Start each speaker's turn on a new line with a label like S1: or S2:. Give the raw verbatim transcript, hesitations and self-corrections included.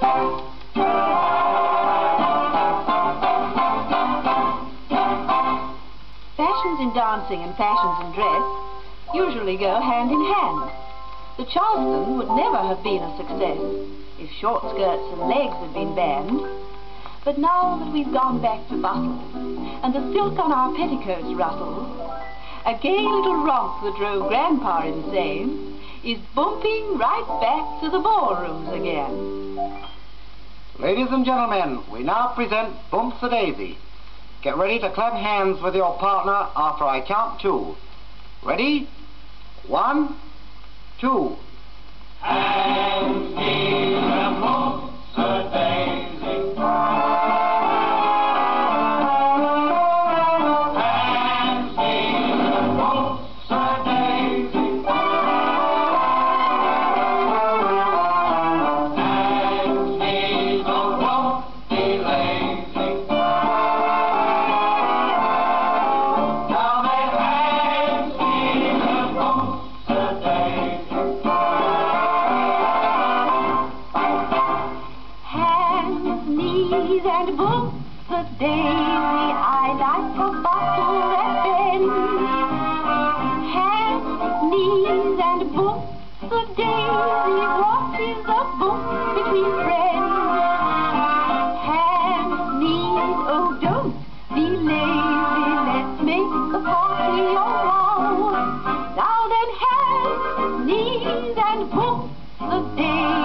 S1: Fashions in dancing and fashions in dress usually go hand in hand. The Charleston would never have been a success if short skirts and legs had been banned. But now that we've gone back to bustle, and the silk on our petticoats rustles, a gay little romp that drove Grandpa insane is bumping right back to the ballrooms again.
S2: Ladies and gentlemen, we now present Bumps-a-Daisy. Get ready to clap hands with your partner after I count two. Ready? One, two.
S3: Hands in the Bumps-a-Daisy. Hands in the Bumps-a-Daisy. Hands in the Won't Be Lazy. Now their hands in the Bumps-a-Daisy.
S1: Hands, knees, and Bumps-a-Daisy, I like a bottle at bend. Hands, knees, and Bumps-a-Daisy, what is a bump between friends? Hands, knees, oh don't be lazy, let's make the party all round. Now then, hands, knees, and Bumps-a-Daisy.